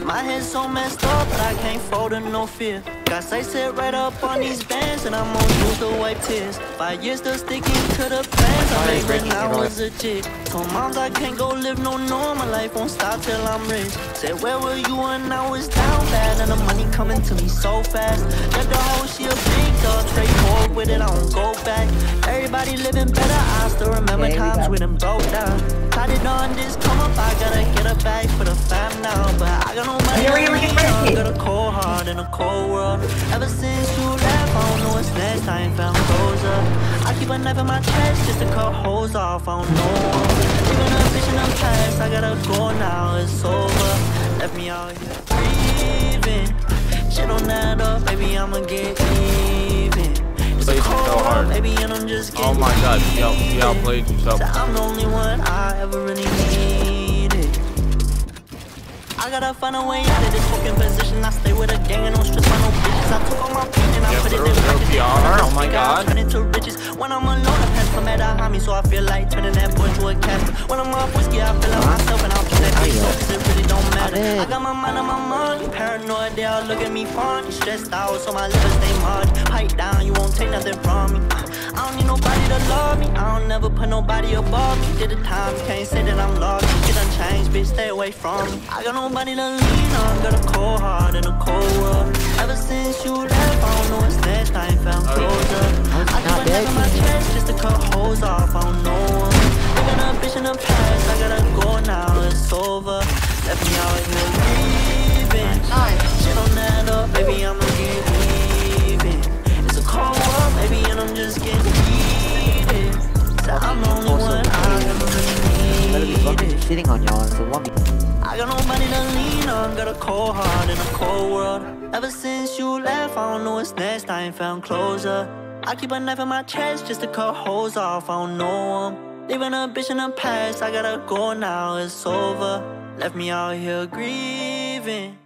My head's so messed up, but I can't fold to no fear. Got sight set right up on these bands, and I'm on use to wipe tears. 5 years still sticking to the plans I made when I was a kid. Told moms I can't go live no normal life, won't stop till I'm rich. Said where were you when I was down bad, and the money coming to me so fast. Let the whole shit big dog, straight forward with it, I don't go back. Everybody living better, I still remember times we done broke down. Tried it on this come up, I gotta get a bag for the fam now. But I got no money, I got a cold heart in a cold world. Ever since you left, I don't know what's next, I ain't found closure. I keep a knife in my chest just to cut holes off, I don't know. Even a bitch in the past, I gotta go now, it's over. Left me out here breathing. Shit don't add up, baby, I'ma get even. It's a cold world, baby, and I'm just getting. Oh my god, you outplayed yourself. I'm the only one I ever really needed. I gotta find a way out of this fucking position. I stay with a gang and don't stress by no bitches. I took all my pain and I put it in packages. Oh my god. Turn into riches. When I'm alone, I pass from at a homie, so I feel like turning that boy to a casper. When I'm off whiskey, I feel like myself and I'll keep that bitch so cause it really don't matter. I got my mind on my money, paranoid, they all look at me funny. Stressed out, so my liver stay muddy. Pipe down, you won't take nothing from me. I don't need nobody to love me, I don't never put nobody above me. Did the time, can't say that I'm lost. Shit done changed, bitch, stay away from me. I got nobody to lean on, got a cold heart in a cold world. Ever since you left, I don't know what's next, I ain't found closure. I keep a knife in my chest just to cut holes off, I don't know. Living a bitch in the past, I gotta go now, it's over. Left me out here grieving. Shit don't add up, baby, I'ma get even. It's a cold world, baby, and I'm just getting heated. So I'm the only one I ever really needed. Sitting on y'all, so want me. I got nobody to lean on, got a cold heart in a cold world. Ever since you left, I don't know what's next, I ain't found closure. I keep a knife in my chest just to cut holes off, I don't know 'em. Leaving a bitch in the past, I gotta go now, it's over. Left me out here grieving.